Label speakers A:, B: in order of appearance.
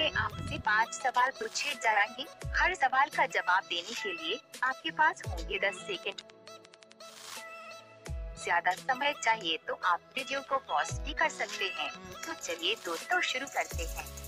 A: में आपसे 5 सवाल पूछे जाएंगे। हर सवाल का जवाब देने के लिए आपके पास होंगे 10 सेकंड। ज्यादा समय चाहिए तो आप वीडियो को पॉज भी कर सकते हैं। तो चलिए दोस्तों शुरू करते हैं।